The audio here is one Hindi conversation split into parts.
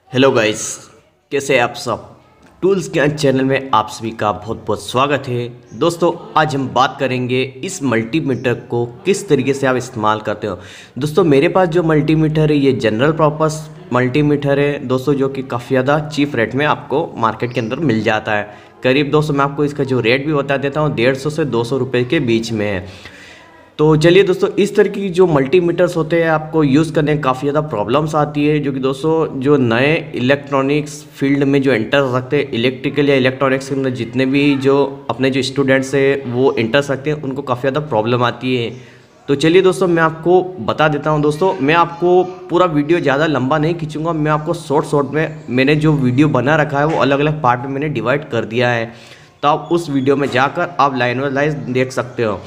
हेलो गाइस, कैसे हैं आप सब। टूल्स ज्ञान चैनल में आप सभी का बहुत बहुत स्वागत है। दोस्तों, आज हम बात करेंगे इस मल्टीमीटर को किस तरीके से आप इस्तेमाल करते हो। दोस्तों, मेरे पास जो मल्टीमीटर है ये जनरल पर्पस मल्टीमीटर है दोस्तों, जो कि काफ़ी ज़्यादा चीप रेट में आपको मार्केट के अंदर मिल जाता है। करीब दोस्तों मैं आपको इसका जो रेट भी बता देता हूँ, 150 से 200 रुपये के बीच में है। तो चलिए दोस्तों, इस तरह की जो मल्टीमीटर्स होते हैं आपको यूज़ करने में काफ़ी ज़्यादा प्रॉब्लम्स आती है, जो कि दोस्तों जो नए इलेक्ट्रॉनिक्स फील्ड में जो इंटरेस्ट रखते हैं, इलेक्ट्रिकल या इलेक्ट्रॉनिक्स के अंदर जितने भी जो अपने जो स्टूडेंट्स हैं वो इंटरेस्ट रखते हैं, उनको काफ़ी ज़्यादा प्रॉब्लम आती है। तो चलिए दोस्तों, मैं आपको बता देता हूं। दोस्तों, मैं आपको पूरा वीडियो ज़्यादा लंबा नहीं खींचूंगा, मैं आपको शॉर्ट में मैंने जो वीडियो बना रखा है वो अलग अलग पार्ट में मैंने डिवाइड कर दिया है, तो आप उस वीडियो में जाकर आप लाइन बाय लाइन देख सकते हो।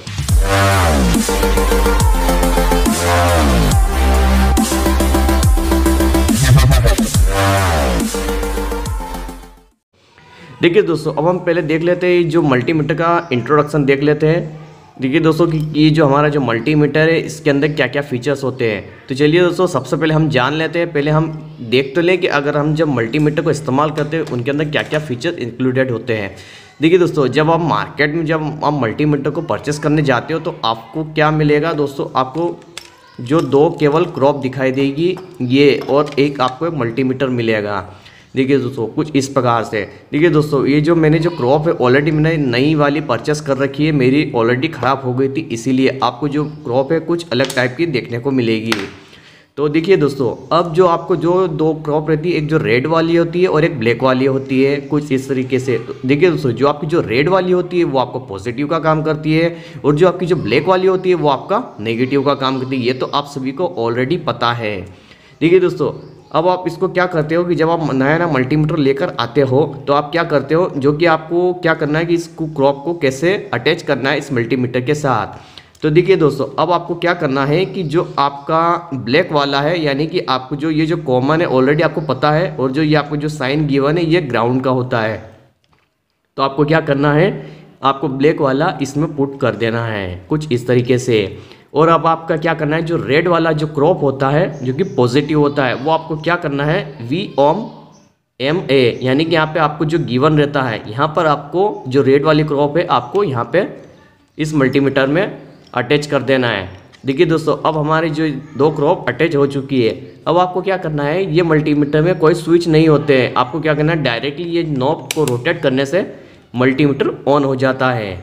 देखिए दोस्तों, अब हम पहले देख लेते हैं जो मल्टीमीटर का इंट्रोडक्शन देख लेते हैं। देखिए दोस्तों कि ये जो हमारा जो मल्टीमीटर है इसके अंदर क्या क्या फीचर्स होते हैं। तो चलिए दोस्तों, सबसे पहले हम जान लेते हैं। पहले हम देख तो लें कि अगर हम जब मल्टीमीटर को इस्तेमाल करते हैं उनके अंदर क्या क्या फीचर इंक्लूडेड होते हैं। देखिए दोस्तों, जब आप मार्केट में जब आप मल्टीमीटर को परचेस करने जाते हो तो आपको क्या मिलेगा दोस्तों, आपको जो दो केबल क्रॉप दिखाई देगी ये, और एक आपको एक मल्टीमीटर मिलेगा। देखिए दोस्तों, कुछ इस प्रकार से। देखिए दोस्तों, ये जो मैंने जो क्रॉप है ऑलरेडी मैंने नई वाली परचेस कर रखी है, मेरी ऑलरेडी ख़राब हो गई थी, इसीलिए आपको जो क्रॉप है कुछ अलग टाइप की देखने को मिलेगी। तो देखिए दोस्तों, अब जो आपको जो दो क्रॉप रहती है, एक जो रेड वाली होती है और एक ब्लैक वाली होती है, कुछ इस तरीके से। तो देखिए दोस्तों, जो आपकी जो रेड वाली होती है वो आपको पॉजिटिव का काम करती है, और जो आपकी जो ब्लैक वाली होती है वो आपका नेगेटिव का काम करती है। ये तो आप सभी को ऑलरेडी पता है। देखिए दोस्तों, अब आप इसको क्या करते हो कि जब आप नया मल्टीमीटर लेकर आते हो तो आप क्या करते हो, जो कि आपको क्या करना है कि इस क्रॉप को कैसे अटैच करना है इस मल्टीमीटर के साथ। तो देखिए दोस्तों, अब आपको क्या करना है कि जो आपका ब्लैक वाला है, यानी कि आपको जो ये जो कॉमन है ऑलरेडी आपको पता है, और जो ये आपको जो साइन गिवन है ये ग्राउंड का होता है। तो आपको क्या करना है, आपको ब्लैक वाला इसमें पुट कर देना है कुछ इस तरीके से। और अब आपका क्या करना है, जो रेड वाला जो क्रॉप होता है जो कि पॉजिटिव होता है, वो आपको क्या करना है VOM-MA, यानी कि यहाँ पे आपको जो गिवन रहता है यहाँ पर आपको जो रेड वाली क्रॉप है आपको यहाँ पे इस मल्टीमीटर में अटैच कर देना है। देखिए दोस्तों, अब हमारी जो दो क्रॉप अटैच हो चुकी है। अब आपको क्या करना है, ये मल्टीमीटर में कोई स्विच नहीं होते हैं, आपको क्या करना है, डायरेक्टली ये नॉब को रोटेट करने से मल्टीमीटर ऑन हो जाता है।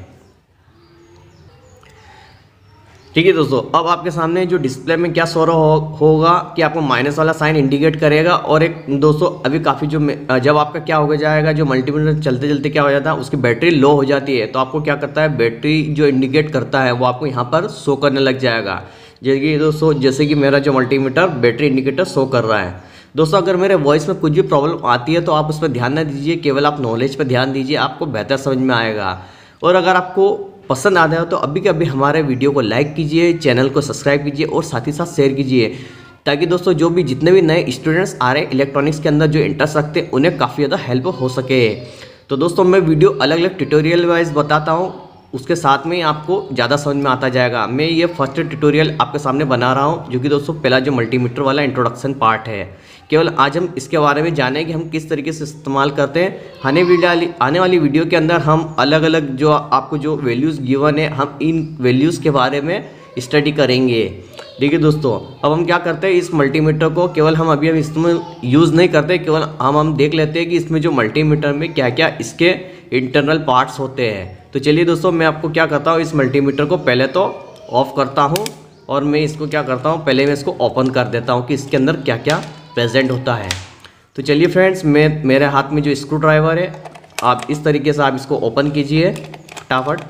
ठीक है दोस्तों, अब आपके सामने जो डिस्प्ले में क्या शो होगा कि आपको माइनस वाला साइन इंडिकेट करेगा, और एक दोस्तों अभी काफ़ी जो जब आपका क्या हो जाएगा, जो मल्टीमीटर चलते चलते क्या हो जाता है उसकी बैटरी लो हो जाती है, तो आपको क्या करता है, बैटरी जो इंडिकेट करता है वो आपको यहाँ पर शो करने लग जाएगा। जैसे कि मेरा जो मल्टीमीटर बैटरी इंडिकेटर शो कर रहा है। दोस्तों, अगर मेरे वॉइस में कुछ भी प्रॉब्लम आती है तो आप उस पर ध्यान न दीजिए, केवल आप नॉलेज पर ध्यान दीजिए, आपको बेहतर समझ में आएगा। और अगर आपको पसंद आता है तो अभी के अभी हमारे वीडियो को लाइक कीजिए, चैनल को सब्सक्राइब कीजिए और साथ ही साथ शेयर कीजिए, ताकि दोस्तों जो भी जितने भी नए स्टूडेंट्स आ रहे हैं इलेक्ट्रॉनिक्स के अंदर जो इंटरेस्ट रखते हैं उन्हें काफ़ी ज़्यादा हेल्प हो सके। तो दोस्तों, मैं वीडियो अलग अलग ट्यूटोरियल वाइज बताता हूँ, उसके साथ में आपको ज़्यादा समझ में आता जाएगा। मैं ये फर्स्ट ट्यूटोरियल आपके सामने बना रहा हूँ, जो कि दोस्तों पहला जो मल्टीमीटर वाला इंट्रोडक्शन पार्ट है। केवल आज हम इसके बारे में जानें कि हम किस तरीके से इस्तेमाल करते हैं। आने वाली वीडियो के अंदर हम अलग अलग जो आपको जो वैल्यूज़ गिवन है, हम इन वैल्यूज़ के बारे में स्टडी करेंगे। देखिए दोस्तों, अब हम क्या करते हैं, इस मल्टीमीटर को केवल हम अभी इसमें यूज़ नहीं करते, केवल हम देख लेते हैं कि इसमें जो मल्टीमीटर में क्या क्या इसके इंटरनल पार्ट्स होते हैं। तो चलिए दोस्तों, मैं आपको क्या करता हूँ, इस मल्टीमीटर को पहले तो ऑफ करता हूँ, और मैं इसको क्या करता हूँ, पहले मैं इसको ओपन कर देता हूँ कि इसके अंदर क्या क्या प्रेजेंट होता है। तो चलिए फ्रेंड्स, मेरे हाथ में जो स्क्रू ड्राइवर है, आप इस तरीके से आप इसको ओपन कीजिए फटाफट।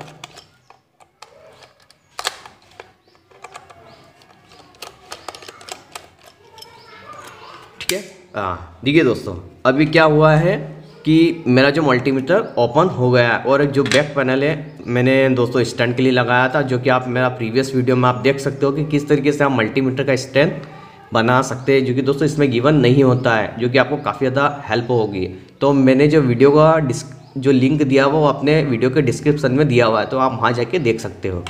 ठीक है, देखिए दोस्तों, अभी क्या हुआ है कि मेरा जो मल्टीमीटर ओपन हो गया है, और एक जो बैक पैनल है मैंने दोस्तों स्टैंड के लिए लगाया था, जो कि आप मेरा प्रीवियस वीडियो में आप देख सकते हो कि किस तरीके से आप मल्टीमीटर का स्टैंड बना सकते हैं, जो कि दोस्तों इसमें गिवन नहीं होता है, जो कि आपको काफ़ी ज़्यादा हेल्प होगी। तो मैंने जो वीडियो का जो लिंक दिया हुआ वो अपने वीडियो के डिस्क्रिप्शन में दिया हुआ है, तो आप वहाँ जाके देख सकते हो।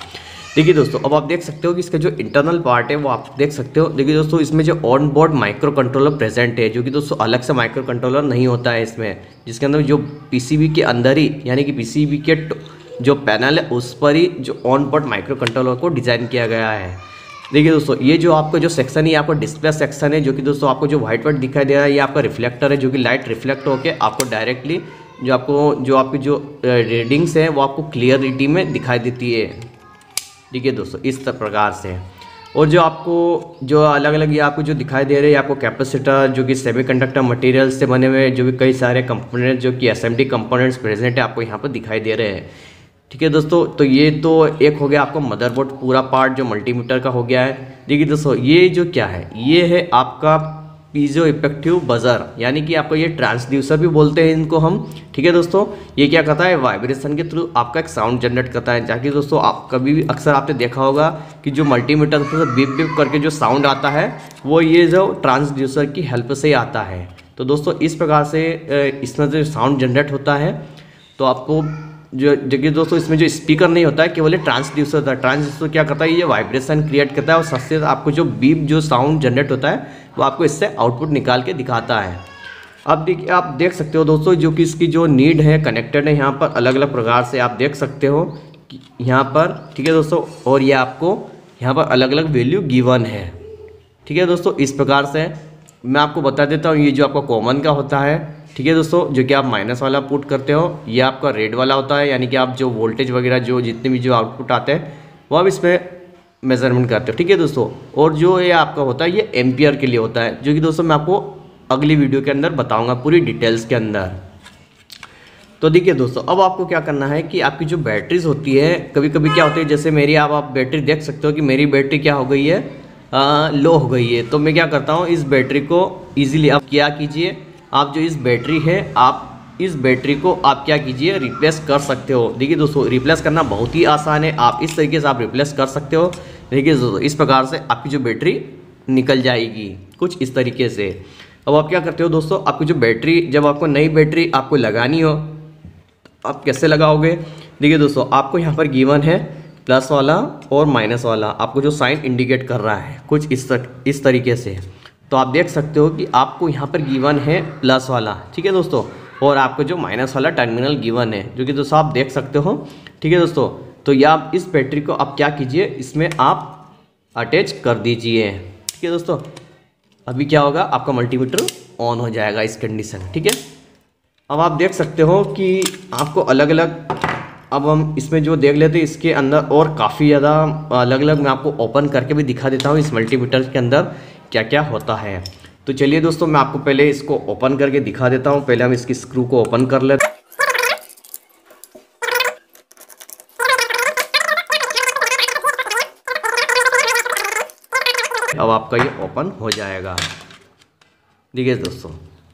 देखिए दोस्तों, अब आप देख सकते हो कि इसका जो इंटरनल पार्ट है वो आप देख सकते हो। देखिए दोस्तों, इसमें जो on board microcontroller present है, जो कि दोस्तों अलग से माइक्रो कंट्रोलर नहीं होता है इसमें, जिसके अंदर जो पीसीबी के अंदर ही, यानी कि पीसीबी के जो पैनल है उस पर ही जो ऑन बोर्ड माइक्रो कंट्रोलर को डिज़ाइन किया गया है। देखिए दोस्तों, ये जो आपका जो सेक्शन है, ये आपका डिस्प्ले सेक्शन है, जो कि दोस्तों आपको जो व्हाइट दिखाई दे रहा है, ये आपका रिफ्लेक्टर है, जो कि लाइट रिफ्लेक्ट होकर आपको डायरेक्टली जो आपकी जो रीडिंग्स है वो आपको क्लियरिटी में दिखाई देती है। देखिए दोस्तों, इस प्रकार से। और जो आपको जो अलग अलग ये आपको जो दिखाई दे रहे हैं, आपको कैपेसिटर जो कि सेमीकंडक्टर मटेरियल से बने हुए जो भी कई सारे कंपोनेंट जो कि एसएमडी कंपोनेंट्स प्रेजेंट है आपको यहाँ पर दिखाई दे रहे हैं। ठीक है दोस्तों, तो ये तो एक हो गया आपका मदरबोर्ड पूरा पार्ट जो मल्टीमीटर का हो गया है। देखिए दोस्तों, ये जो क्या है, ये है आपका पीजो इफेक्टिव बजर, यानी कि आपको ये ट्रांसड्यूसर भी बोलते हैं इनको हम। ठीक है दोस्तों, ये क्या करता है, वाइब्रेशन के थ्रू आपका एक साउंड जनरेट करता है। ताकि दोस्तों आप कभी भी अक्सर आपने देखा होगा कि जो मल्टीमीटर से बीप बीप करके जो साउंड आता है वो ये जो ट्रांसड्यूसर की हेल्प से ही आता है। तो दोस्तों इस प्रकार से इसमें जो साउंड जनरेट होता है, तो आपको जो जगह दोस्तों इसमें जो स्पीकर नहीं होता है, केवल ट्रांसड्यूसर होता है। ट्रांसड्यूसर क्या करता है, ये वाइब्रेशन क्रिएट करता है और सबसे आपको जो बीप जो साउंड जनरेट होता है वो आपको इससे आउटपुट निकाल के दिखाता है। अब देखिए, आप देख सकते हो दोस्तों जो कि इसकी जो नीड है कनेक्टेड है यहाँ पर अलग अलग प्रकार से आप देख सकते हो कि यहाँ पर। ठीक है दोस्तों, और ये आपको यहाँ पर अलग अलग वैल्यू गिवन है। ठीक है दोस्तों, इस प्रकार से मैं आपको बता देता हूँ। ये जो आपका कॉमन का होता है, ठीक है दोस्तों, जो कि आप माइनस वाला पुट करते हो, ये आपका रेड वाला होता है, यानी कि आप जो वोल्टेज वगैरह जो जितने भी जो आउटपुट आते हैं वो आप इसमें मेजरमेंट करते हो। ठीक है दोस्तों, और जो ये आपका होता है ये एम्पियर के लिए होता है, जो कि दोस्तों मैं आपको अगली वीडियो के अंदर बताऊंगा पूरी डिटेल्स के अंदर। तो देखिए दोस्तों, अब आपको क्या करना है कि आपकी जो बैटरीज होती है, कभी कभी क्या होती है, जैसे मेरी आप बैटरी देख सकते हो कि मेरी बैटरी क्या हो गई है, लो हो गई है। तो मैं क्या करता हूँ, इस बैटरी को ईजिली आप क्या कीजिए, आप जो इस बैटरी है, आप इस बैटरी को आप क्या कीजिए, रिप्लेस कर सकते हो। देखिए दोस्तों, रिप्लेस करना बहुत ही आसान है, आप इस तरीके से आप रिप्लेस कर सकते हो। देखिए दोस्तों, इस प्रकार से आपकी जो बैटरी निकल जाएगी कुछ इस तरीके से। अब आप क्या करते हो दोस्तों, आपकी जो बैटरी, जब आपको नई बैटरी आपको लगानी हो, आप कैसे लगाओगे। देखिए दोस्तों, आपको यहाँ पर गिवन है प्लस वाला और माइनस वाला, आपको जो साइन इंडिकेट कर रहा है कुछ इस तरीके से। तो आप देख सकते हो कि आपको यहाँ पर गिवन है प्लस वाला, ठीक है दोस्तों, और आपको जो माइनस वाला टर्मिनल गिवन है, जो कि दोस्तों आप देख सकते हो। ठीक है दोस्तों, तो ये आप इस बैटरी को आप क्या कीजिए, इसमें आप अटैच कर दीजिए। ठीक है दोस्तों, अभी क्या होगा, आपका मल्टीमीटर ऑन हो जाएगा इस कंडीशन। ठीक है, अब आप देख सकते हो कि आपको अलग अलग, अब हम इसमें जो देख लेते हैं इसके अंदर और काफ़ी ज़्यादा अलग अलग मैं आपको ओपन करके भी दिखा देता हूँ इस मल्टीमीटर के अंदर क्या क्या होता है। तो चलिए दोस्तों, मैं आपको पहले इसको ओपन करके दिखा देता हूँ। पहले हम इसकी स्क्रू को ओपन कर लेते हैं। अब आपका ये ओपन हो जाएगा। देखिए दोस्तों,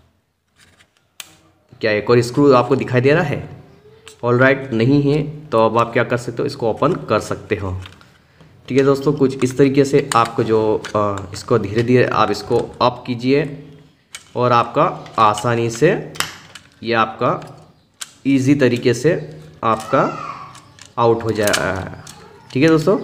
क्या एक और स्क्रू आपको दिखाई दे रहा है, ऑल राइट नहीं है, तो अब आप क्या कर सकते हो, इसको ओपन कर सकते हो। ठीक है दोस्तों, कुछ इस तरीके से आपको जो इसको धीरे धीरे आप इसको अप कीजिए और आपका आसानी से ये आपका इजी तरीके से आपका आउट हो जाए। ठीक है दोस्तों,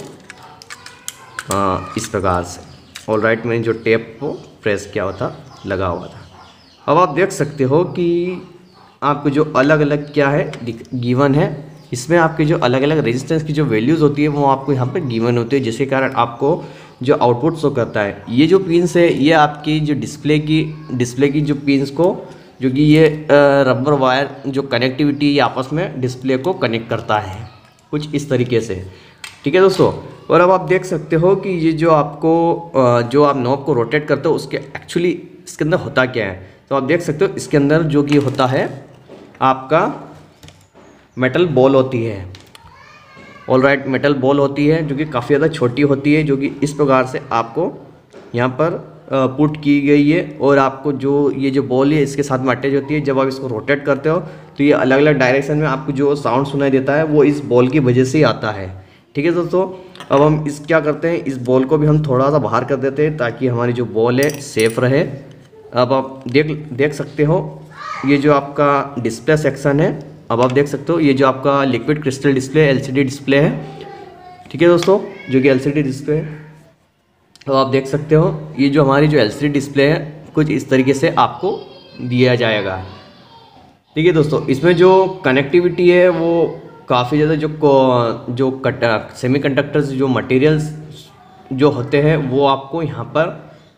इस प्रकार से ऑल राइट, मैंने जो टेप को प्रेस किया हुआ था, लगा हुआ था। अब आप देख सकते हो कि आपको जो अलग अलग क्या है गिवन है, इसमें आपके जो अलग अलग रेजिस्टेंस की जो वैल्यूज़ होती है वो आपको यहाँ पर गिवन होती है, जिसके कारण आपको जो आउटपुट शो करता है। ये जो पिन्स है, ये आपकी जो डिस्प्ले की जो पिन्स को, जो कि ये रबर वायर जो कनेक्टिविटी ये आपस में डिस्प्ले को कनेक्ट करता है कुछ इस तरीके से। ठीक है दोस्तों, और अब आप देख सकते हो कि ये जो आपको जो आप नॉब को रोटेट करते हो उसके एक्चुअली इसके अंदर होता क्या है। तो आप देख सकते हो इसके अंदर जो कि होता है आपका मेटल बॉल होती है, ऑल राइट, मेटल बॉल होती है जो कि काफ़ी ज़्यादा छोटी होती है, जो कि इस प्रकार से आपको यहाँ पर पुट की गई है। और आपको जो ये जो बॉल है इसके साथ में अटैच होती है। जब आप इसको रोटेट करते हो तो ये अलग अलग डायरेक्शन में आपको जो साउंड सुनाई देता है वो इस बॉल की वजह से ही आता है। ठीक है दोस्तों, अब हम इस क्या करते हैं, इस बॉल को भी हम थोड़ा सा बाहर कर देते हैं ताकि हमारी जो बॉल है सेफ रहे। अब आप देख सकते हो ये जो आपका डिस्प्ले सेक्शन है, अब आप देख सकते हो ये जो आपका liquid crystal display LCD display है। ठीक है दोस्तों, जो कि LCD डिस्प्ले है। तो आप देख सकते हो ये जो हमारी जो LCD डिस्प्ले है कुछ इस तरीके से आपको दिया जाएगा। ठीक है दोस्तों, इसमें जो कनेक्टिविटी है वो काफ़ी ज़्यादा जो सेमीकंडक्टर्स जो मटेरियल्स जो होते हैं वो आपको यहाँ पर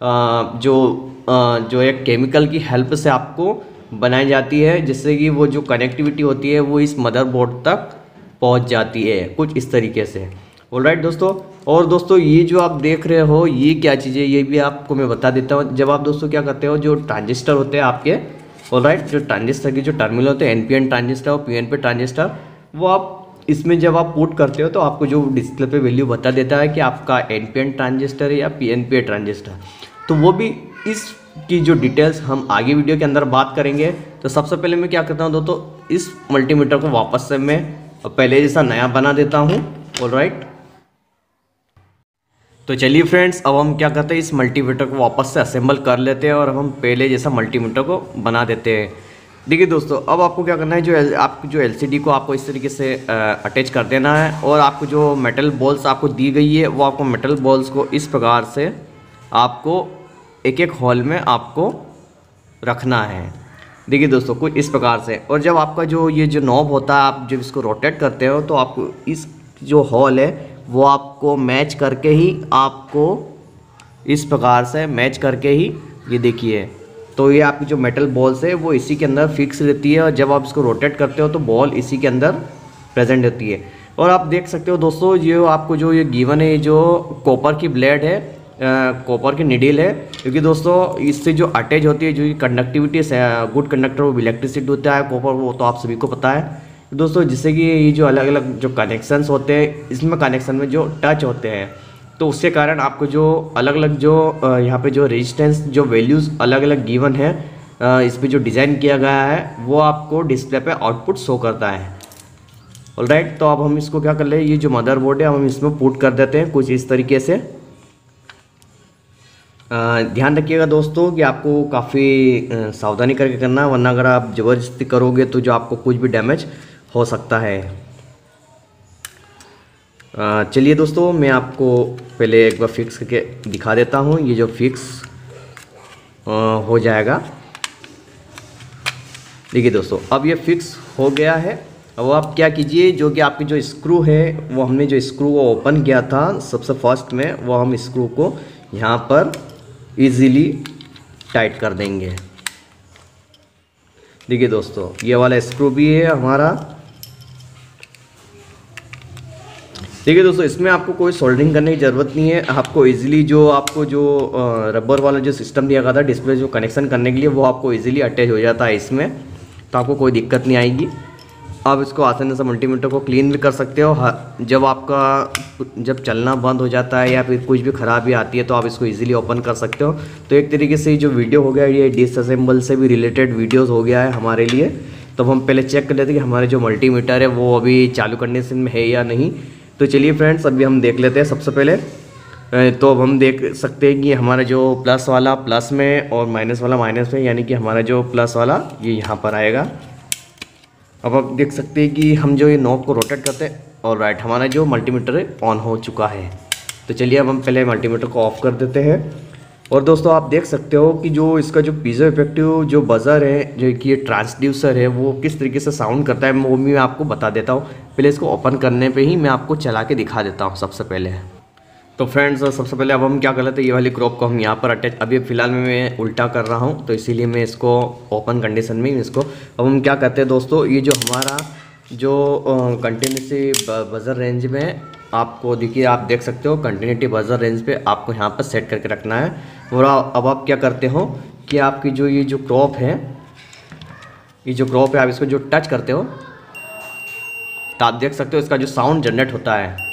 जो एक केमिकल की हेल्प से आपको बनाई जाती है, जिससे कि वो जो कनेक्टिविटी होती है वो इस मदरबोर्ड तक पहुँच जाती है कुछ इस तरीके से। ऑलराइट दोस्तों, और दोस्तों ये जो आप देख रहे हो ये क्या चीज़ है ये भी आपको मैं बता देता हूँ। जब आप दोस्तों क्या करते हो, जो ट्रांजिस्टर होते हैं आपके, ऑलराइट, जो ट्रांजिस्टर की जो टर्मिनल होते हैं NPN ट्रांजिस्टर और PNP ट्रांजिस्टर, वो आप इसमें जब आप पुट करते हो तो आपको जो डिस्प्ले पे वैल्यू बता देता है कि आपका NPN ट्रांजिस्टर है या PNP ट्रांजिस्टर। तो वो भी इसकी जो डिटेल्स हम आगे वीडियो के अंदर बात करेंगे। तो सबसे पहले मैं क्या करता हूँ दोस्तों, इस मल्टीमीटर को वापस से मैं पहले जैसा नया बना देता हूँ। ऑलराइट, तो चलिए फ्रेंड्स, अब हम क्या करते हैं, इस मल्टीमीटर को वापस से असेंबल कर लेते हैं और अब हम पहले जैसा मल्टीमीटर को बना देते हैं। देखिए दोस्तों, अब आपको क्या करना है, जो LCD को आपको इस तरीके से अटैच कर देना है और आपको जो मेटल बॉल्स आपको दी गई है वो आपको मेटल बॉल्स को इस प्रकार से आपको एक एक हॉल में आपको रखना है। देखिए दोस्तों, कुछ इस प्रकार से। और जब आपका जो ये जो नॉब होता है, आप जब इसको रोटेट करते हो तो आपको इस जो हॉल है वो आपको मैच करके ही, आपको इस प्रकार से मैच करके ही, ये देखिए, तो ये आपकी जो मेटल बॉल्स है वो इसी के अंदर फिक्स रहती है और जब आप इसको रोटेट करते हो तो बॉल इसी के अंदर प्रेजेंट होती है। और आप देख सकते हो दोस्तों, ये आपको जो ये गिवन है, जो कॉपर की ब्लेड है, कॉपर की निडल है, क्योंकि दोस्तों इससे जो अटैच होती है, जो कंडक्टिविटी गुड कंडक्टर वो इलेक्ट्रिसिटी होता है कॉपर, वो तो आप सभी को पता है दोस्तों। जिससे कि ये जो अलग अलग जो कनेक्शंस होते हैं, इसमें कनेक्शन में जो टच होते हैं, तो उसके कारण आपको जो अलग अलग जो यहाँ पे जो रेजिस्टेंस जो वैल्यूज़ अलग अलग गिवन है, इस पर जो डिज़ाइन किया गया है वो आपको डिस्प्ले पे आउटपुट शो करता है। ऑलराइट, तो अब हम इसको क्या कर ले, ये जो मदरबोर्ड है हम इसमें पुट कर देते हैं कुछ इस तरीके से। ध्यान रखिएगा दोस्तों कि आपको काफ़ी सावधानी करके करना है, वरना अगर आप ज़बरदस्ती करोगे तो जो आपको कुछ भी डैमेज हो सकता है। चलिए दोस्तों, मैं आपको पहले एक बार फिक्स करके दिखा देता हूँ। ये जो फिक्स हो जाएगा, देखिए दोस्तों, अब ये फिक्स हो गया है। अब आप क्या कीजिए, जो कि आपकी जो स्क्रू है वो हमने जो स्क्रू को ओपन किया था सबसे फर्स्ट में, वो हम स्क्रू को यहाँ पर इजीली टाइट कर देंगे। देखिए दोस्तों, ये वाला स्क्रू भी है हमारा। देखिए दोस्तों, इसमें आपको कोई सोल्डरिंग करने की ज़रूरत नहीं है। आपको इजीली जो आपको जो रबर वाला जो सिस्टम दिया गया था डिस्प्ले जो कनेक्शन करने के लिए, वो आपको इजीली अटैच हो जाता है इसमें, तो आपको कोई दिक्कत नहीं आएगी। आप इसको आसानी से मल्टीमीटर को क्लीन भी कर सकते हो। जब चलना बंद हो जाता है या फिर कुछ भी खराबी आती है तो आप इसको इजीली ओपन कर सकते हो। तो एक तरीके से जो वीडियो हो गया ये डिसअसेंबल से भी रिलेटेड वीडियोस हो गया है हमारे लिए। तो हम पहले चेक कर लेते हैं कि हमारे जो मल्टीमीटर है वो अभी चालू कंडीशन में है या नहीं। तो चलिए फ्रेंड्स, अभी हम देख लेते हैं। सबसे पहले तो अब हम देख सकते हैं कि हमारा जो प्लस वाला प्लस में और माइनस वाला माइनस में, यानी कि हमारा जो प्लस वाला ये यहाँ पर आएगा। अब आप देख सकते हैं कि हम जो ये नॉब को रोटेट करते हैं और राइट, हमारा जो मल्टीमीटर है ऑन हो चुका है। तो चलिए अब हम पहले मल्टीमीटर को ऑफ कर देते हैं। और दोस्तों, आप देख सकते हो कि जो इसका जो पीजो इफेक्टिव जो बजर है, जो कि ये ट्रांसड्यूसर है, वो किस तरीके से साउंड करता है वो मैं आपको बता देता हूँ। पहले इसको ओपन करने पे ही मैं आपको चला के दिखा देता हूँ सबसे पहले। तो फ्रेंड्स, सबसे पहले अब हम क्या कर लेते हैं, ये वाली क्रॉप को हम यहाँ पर अटैच, अभी फ़िलहाल में मैं उल्टा कर रहा हूँ तो इसीलिए मैं इसको ओपन कंडीशन में इसको, अब हम क्या करते हैं दोस्तों, ये जो हमारा जो कंटिन्यूटी बजर रेंज में आपको देखिए, आप देख सकते हो कंटिन्यूटी बजर रेंज पे आपको यहाँ पर सेट करके रखना है। और अब आप क्या करते हो कि आपकी जो ये जो क्रॉप है, आप इसको जो टच करते हो तो आप देख सकते हो इसका जो साउंड जनरेट होता है।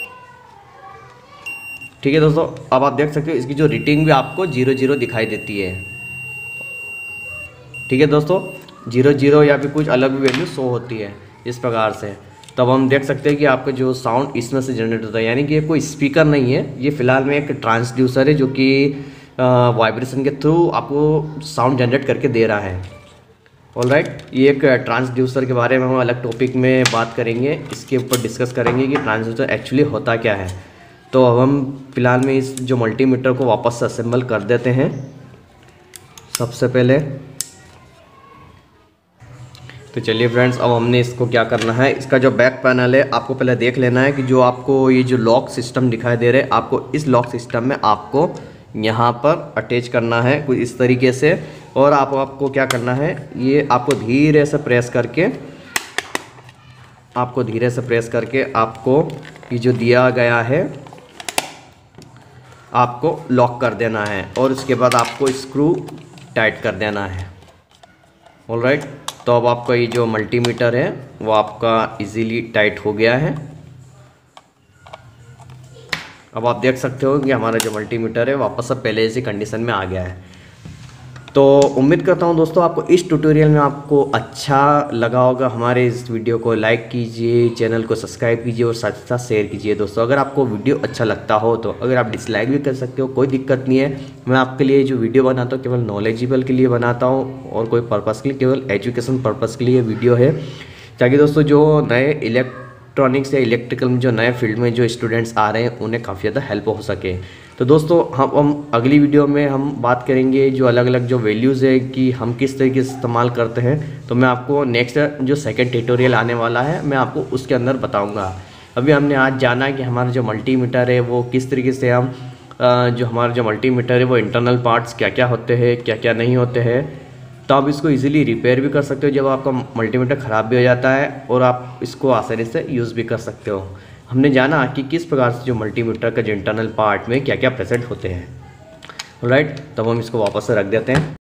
ठीक है दोस्तों, अब आप देख सकते हो इसकी जो रीडिंग भी आपको 0 दिखाई देती है। ठीक है दोस्तों, 0 या फिर कुछ अलग भी वैल्यू शो होती है इस प्रकार से। तब हम देख सकते हैं कि आपका जो साउंड इसमें से जनरेट होता है, यानी कि ये कोई स्पीकर नहीं है, ये फ़िलहाल में एक ट्रांसड्यूसर है जो कि वाइब्रेशन के थ्रू आपको साउंड जनरेट करके दे रहा है। ऑलराइट, ये एक ट्रांसड्यूसर के बारे में हम अलग टॉपिक में बात करेंगे, इसके ऊपर डिस्कस करेंगे कि ट्रांसड्यूसर एक्चुअली होता क्या है। तो अब हम फिलहाल में इस जो मल्टीमीटर को वापस से असेंबल कर देते हैं। सबसे पहले तो चलिए फ्रेंड्स, अब हमने इसको क्या करना है, इसका जो बैक पैनल है आपको पहले देख लेना है कि जो आपको ये जो लॉक सिस्टम दिखाई दे रहे हैं, आपको इस लॉक सिस्टम में आपको यहाँ पर अटैच करना है कुछ इस तरीके से। और आपको क्या करना है, ये आपको धीरे से प्रेस करके आपको ये जो दिया गया है आपको लॉक कर देना है और उसके बाद आपको स्क्रू टाइट कर देना है। ऑलराइट, तो अब आपका ये जो मल्टीमीटर है वो आपका इजीली टाइट हो गया है। अब आप देख सकते हो कि हमारा जो मल्टीमीटर है वापस से पहले जैसी कंडीशन में आ गया है। तो उम्मीद करता हूँ दोस्तों आपको इस ट्यूटोरियल में आपको अच्छा लगा होगा। हमारे इस वीडियो को लाइक कीजिए, चैनल को सब्सक्राइब कीजिए और साथ ही साथ शेयर कीजिए दोस्तों। अगर आपको वीडियो अच्छा लगता हो तो अगर आप डिसलाइक भी कर सकते हो, कोई दिक्कत नहीं है। मैं आपके लिए जो वीडियो बनाता हूँ केवल नॉलेजेबल के लिए बनाता हूँ और कोई पर्पज़ के लिए, केवल एजुकेशन पर्पज़ के लिए वीडियो है, ताकि दोस्तों जो नए इलेक्ट्रॉनिक्स या इलेक्ट्रिकल में जो नए फील्ड में जो स्टूडेंट्स आ रहे हैं उन्हें काफ़ी ज़्यादा हेल्प हो सके। तो दोस्तों हम अगली वीडियो में हम बात करेंगे जो अलग अलग जो वैल्यूज़ है कि हम किस तरीके से इस्तेमाल करते हैं। तो मैं आपको नेक्स्ट जो सेकंड ट्यूटोरियल आने वाला है मैं आपको उसके अंदर बताऊंगा। अभी हमने आज जाना कि हमारा जो मल्टीमीटर है वो किस तरीके से हम जो हमारा जो मल्टीमीटर है वो इंटरनल पार्ट्स क्या क्या होते हैं, क्या क्या नहीं होते हैं। तो आप इसको इजीली रिपेयर भी कर सकते हो जब आपका मल्टीमीटर ख़राब भी हो जाता है, और आप इसको आसानी से यूज़ भी कर सकते हो। हमने जाना कि किस प्रकार से जो मल्टीमीटर का जो इंटरनल पार्ट में क्या क्या प्रेजेंट होते हैं। राइट, तब हम इसको वापस से रख देते हैं।